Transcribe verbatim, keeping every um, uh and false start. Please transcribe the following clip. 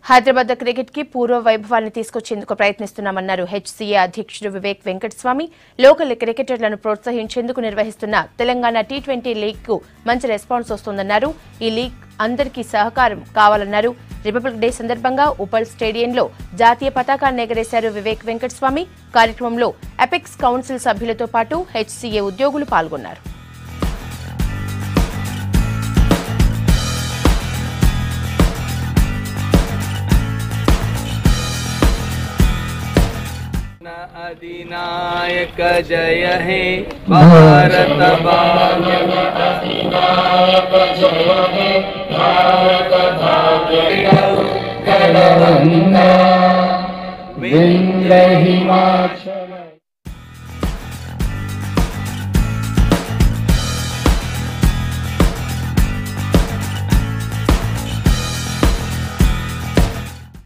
Hyderabad cricket కి పూర్వ వైభవాన్ని తీసుకొచ్చేందుకు ప్రయత్నిస్తున్నామన్నారు హెచ్సీఏ అధ్యక్షుడు వివేక్ వెంకటస్వామి. లోకల్ క్రికెటర్లను ప్రోత్సహించేందుకు నిర్వహిస్తున్న తెలంగాణ టీ ట్వంటీ లీగ్ కు మంచి రెస్పాన్స్ వస్తోందన్నారు. ఈ లీగ్ అందరికీ సహకారం కావాలన్నారు. రిపబ్లిక్ డే సందర్భంగా ఉప్పల్ స్టేడియంలో జాతీయ పతాకాన్ని ఎగరేశారు వివేక్ వెంకటస్వామి. కార్యక్రమంలో అపెక్స్ కౌన్సిల్ సభ్యులతో పాటు హెచ్సీఏ ఉద్యోగులు పాల్గొన్నారు. अधिनायक जय हे भारत भाग्य अधिनायक जय हे भारत भाग्य गणवंदना विंध्य हिमाचल।